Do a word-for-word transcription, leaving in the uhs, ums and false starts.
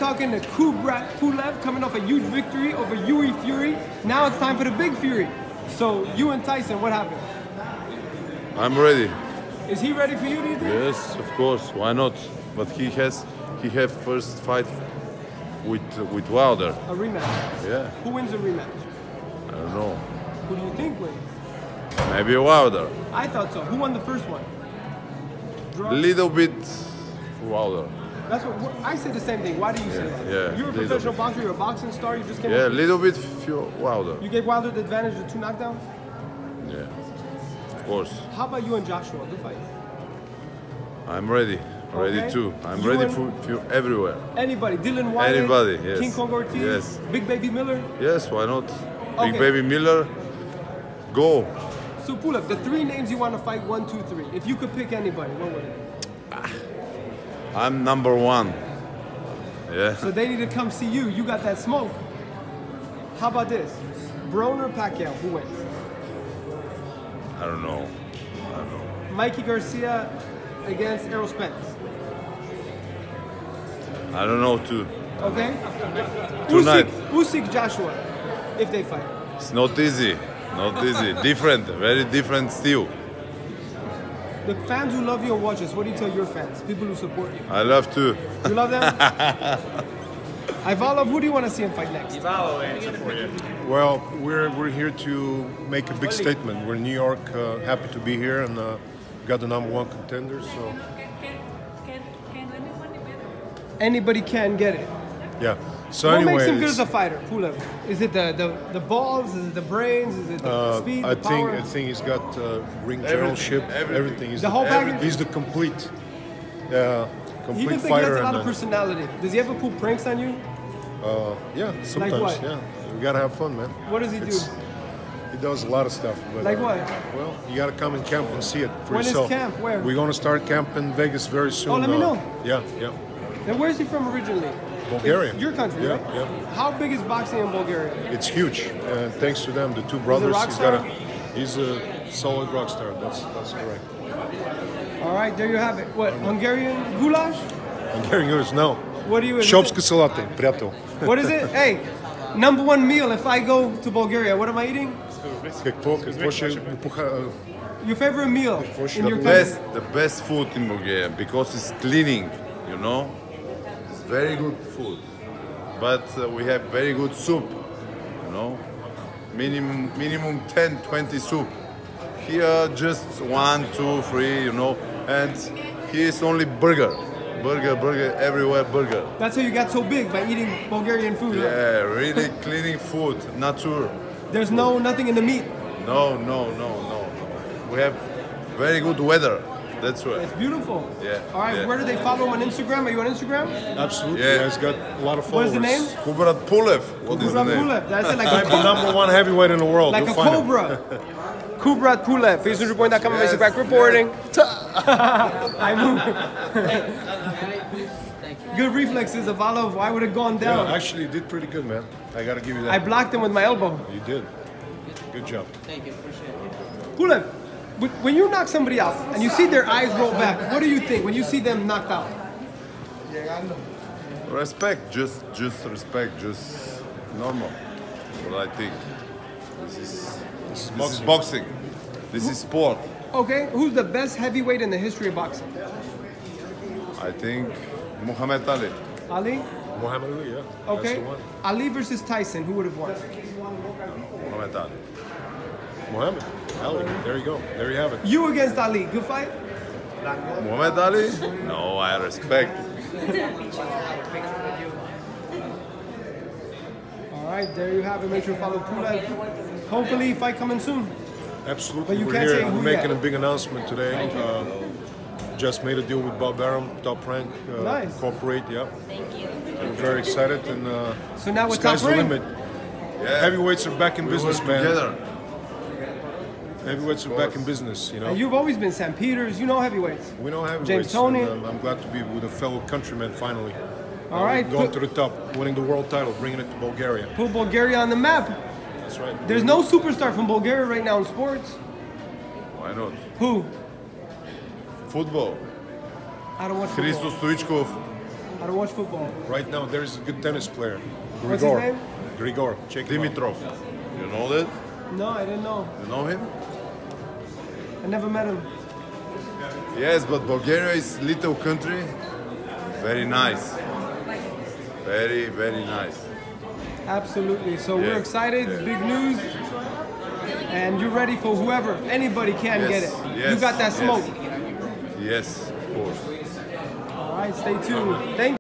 talking to Pulev coming off a huge victory over Yuri Fury. Now it's time for the big Fury. So you and Tyson, what happened? I'm ready. Is he ready for you, do you think? Yes, of course. Why not? But he has he have first fight with with Wilder. A rematch. Yeah. Who wins a rematch? I don't know. Who do you think wins? Maybe Wilder. I thought so. Who won the first one? Draw? Little bit Wilder. That's what, what I say the same thing. Why do you Yeah, say that? yeah, You're a little professional bit. boxer. You're a boxing star. You just came. Yeah, a up little bit few Wilder. You gave Wilder the advantage of two knockdowns. Yeah, of course. How about you and Joshua? Good fight. I'm ready. Ready Okay. too. I'm You ready and- for, for everywhere. Anybody? Dylan White. Anybody, yes. King Kong Ortiz. Yes. Big Baby Miller. Yes, why not? Okay. Big Baby Miller, go. So Pulev, the three names you want to fight, one, two, three. If you could pick anybody, what would it be? I'm number one. Yeah. So they need to come see you. You got that smoke. How about this? Broner Pacquiao, who wins? I don't know. I don't know. Mikey Garcia against Errol Spence. I don't know too. Okay? Tonight. Usyk, Usyk Joshua, if they fight. It's not easy. Not easy. Different. Very different still. The fans who love you and watch us, what do you tell your fans? People who support you. I love too. You love them? Ivalov, who do you want to see him fight next? Well, we're we're here to make a big statement. We're in New York, uh, happy to be here, and uh, got the number one contender. So Anybody can get it. yeah. So What anyway, makes him good as a fighter, Pulev? Is it the, the, the balls? Is it the brains? Is it the uh, speed, I the think power? I think he's got uh, ring generalship, everything. everything. He's The whole package? He's the complete, uh, He complete looks like he fighter. has a lot and, of uh, personality. Does he ever pull pranks on you? uh, yeah, sometimes. what? Yeah, we gotta have fun, man. What does he It's- do? He does a lot of stuff. But, Like uh, what? Well, you gotta come and camp and see it for When is yourself. camp? Where? We're gonna start camp in Vegas very soon. Oh, let me uh, know. Yeah, yeah. And where's he from originally? Bulgaria. It's your country, Yeah, right? yeah. How big is boxing in Bulgaria? It's huge. Uh, thanks to them, the two brothers. rock he's got star? a, he's a solid rock star. That's that's correct. All right, there you have it. What, Hungarian goulash? Hungarian goulash, no. What do you... Шопска салата, приятел. What is it? Hey, number one meal if I go to Bulgaria, what am I eating? Какво, какво ще пуха? Your favorite meal Какво in your the country? Best, the best food in Bulgaria because it's cleaning. You know, it's very good food. But uh, we have very good soup. You know, minimum minimum ten, twenty soup. Here just one, two, three. You know, and here is only burger, burger, burger everywhere, burger. That's how you got so big, by eating Bulgarian food. huh? Yeah, really cleaning food, nature. There's no nothing in the meat. No, no, no, no, no. We have very good weather. That's right. It's beautiful. Yeah, All right, yeah. where do they follow him on Instagram? Are you on Instagram? Absolutely. Yeah. Yeah, he's got a lot of What followers. is the name? Kubrat Pulev. What is the Kubrat name? Pulev. That's it, like a The cobra. number one heavyweight in the world. Like You'll a find him. cobra. Kubrat Pulev. Facebook one point com, Yes, back reporting. I move. Good reflexes of Olive. Why would it gone down? Yeah, actually, you did pretty good, man. I gotta give you that. I blocked him with my elbow. You did. Good job. Pulev, but when you knock somebody out and you see their eyes roll back, what do you think when you see them knocked out? Respect, just, just respect, just normal. What I think. This is This is this is boxing. boxing. This is sport. Okay, who's the best heavyweight in the history of boxing? I think Muhammad Ali. Ali? Muhammad Ali, yeah. Okay. That's the one. Ali versus Tyson, who would have won? Muhammad Ali. Muhammad Ali. There you go. There you have it. You against Ali, good fight? Muhammad Ali? No, I respect. All right, there you have it. Make sure to follow Pulev. Hopefully, fight coming soon. Absolutely. But you We're can't here. say who We're making yet. a big announcement today. Uh, just made a deal with Bob Arum, Top Rank. Uh, Nice. Corporate, yeah. Thank you. We're very excited. And uh, So now with sky's Top the Rank? limit. Yeah. Heavyweights are back in We business, work man. together. Heavyweights are back in business, you know. And you've always been Sam Peters, you know heavyweights. We know heavyweights. James Toney. and, um, I'm glad to be with a fellow countryman finally. All Uh, right, Going put- to the top, winning the world title, bringing it to Bulgaria. Put Bulgaria on the map. That's right. There's no superstar from Bulgaria right now in sports. Why not? Who? Football. I don't watch football. Christos Stoichkov. I I don't watch football. Right now, there is a good tennis player. What's his name? Grigor. Check him out. Dimitrov. You know that? No, I didn't know. You know him? I never met him. Yes, but Bulgaria is little country. Very nice. Very, very nice. Absolutely. So Yeah. we're excited. Yeah. Big news. And you're ready for whoever. Anybody can Yes, get it. yes, You got that yes. smoke. Yes, of course. All right, stay tuned. Thank